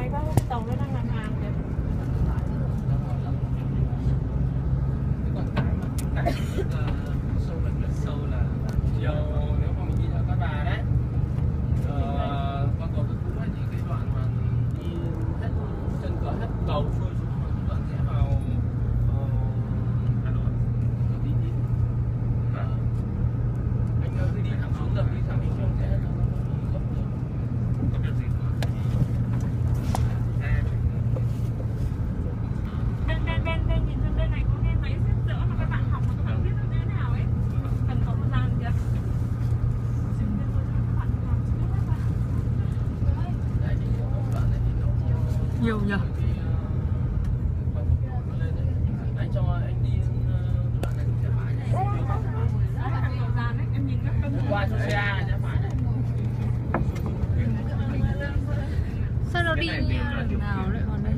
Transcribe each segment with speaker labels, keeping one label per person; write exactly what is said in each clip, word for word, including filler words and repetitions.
Speaker 1: may quá, cái tàu nó đang làm hàng kìa.
Speaker 2: Còn cái mà cái cảnh sâu là rất sâu là chiều nếu mà mình đi ra Cát Bà đấy, ờ, con cầu Vượt Cũ ấy, thì cái đoạn mà đi hết chân cửa hết cầu xuôi xuống mà cái đoạn rẽ vào ờ, Hà Nội tí tí. À, anh ơi, cứ đi thẳng xuống dầm đi thẳng xuống sẽ nó gấp nhiều. Có việc gì nữa?
Speaker 1: Bên bên bên bên nhìn sang bên này có cái máy xếp dỡ mà các bạn học mà các bạn biết nó như thế nào ấy. Cần có một dàn kìa. Nhiều nhỉ?
Speaker 2: Anh cho anh đi đoạn này sẽ phải này.
Speaker 1: Em nhìn các cân
Speaker 2: Qua cho xe này sẽ phải này.
Speaker 3: Sao nó đi đường nào lại còn đây?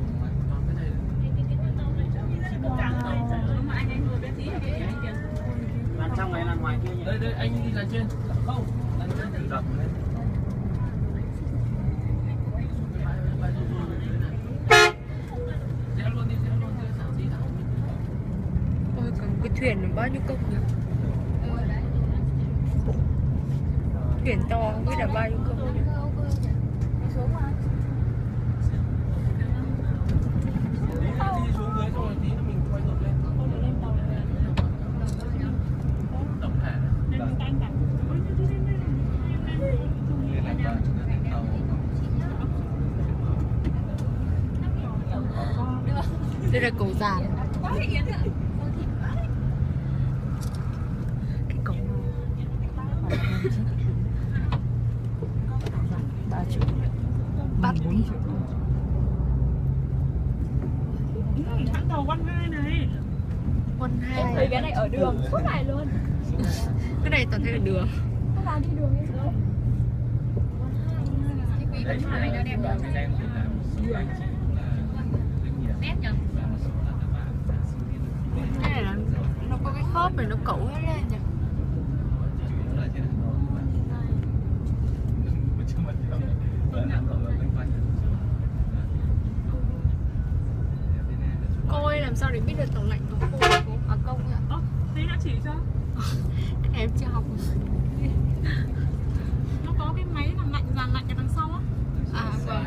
Speaker 2: Làn trong này, làn ngoài kia nhỉ? Đây đây anh đi làn trên. Không, làn trên tự động lên.
Speaker 3: Ôi, còn cái thuyền là bao nhiêu cốc nhỉ? Thuyền to không biết là bao nhiêu cốc nhỉ?
Speaker 2: Đi xuống dưới rồi tí nữa mình quay ngược lên. Tổng thể
Speaker 3: đây là cầu Giàn. Cái cầu ba triệu, ba bốn triệu.
Speaker 1: hãng tàu Quân hai này.
Speaker 3: Quân hai.
Speaker 4: Em thấy cái này ở đường suốt ngày luôn.
Speaker 3: Cái này toàn thấy ở đường.
Speaker 4: Các bạn đi đường như thế.
Speaker 2: đây là anh đã đem đường xem thì là
Speaker 4: Nét nhỉ?
Speaker 3: Cái này là nó có cái khớp này nó cẩu hết lên nhỉ? Cô ơi, làm sao để biết được tàu lạnh tàu khô của à, công ạ?
Speaker 1: Ơ, tí đã chỉ cho.
Speaker 3: Em chưa học.
Speaker 1: Nó có cái máy làm lạnh, dàn lạnh ở đằng sau á.
Speaker 3: À vâng.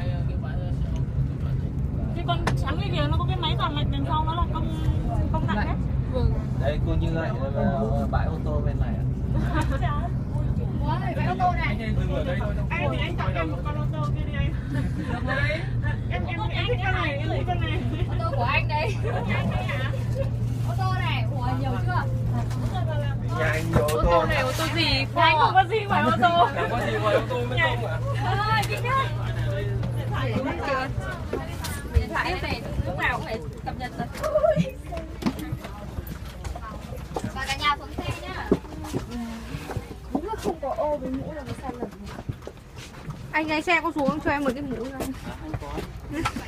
Speaker 1: Cái con trắng cái kìa nó có cái máy dàn lạnh đằng sau, nó là công công nặng hết.
Speaker 3: Vâng.
Speaker 2: đây cô Như ơi, bãi ô tô bên này ạ.
Speaker 4: Ủa, cái ô tô này.
Speaker 2: Anh em dừng ở đây thôi.
Speaker 1: Anh thì anh tặng em một con ô tô kia đi anh. Em em em thích con này, em thích con này.
Speaker 4: Ô tô của anh đây.
Speaker 1: Anh đấy hả?
Speaker 4: Ô tô này, ủa nhiều chưa?
Speaker 2: Nhà anh nhiều ô
Speaker 3: Ô
Speaker 2: tô.
Speaker 3: tô này ô tô gì?
Speaker 1: Nhà anh không có gì ngoài ô tô.
Speaker 2: Chẳng có gì ngoài ô tô mới công ạ.
Speaker 4: Ơi, chị nhá.
Speaker 3: Đúng chưa?
Speaker 4: Điện thoại này lúc nào cũng phải cập nhật rồi. Và cả nhà xuống xe nhá. Đúng là không có ô với mũ là nó sai lầm.
Speaker 3: Anh lái xe có xuống cho em một cái mũ này.
Speaker 2: À, anh có.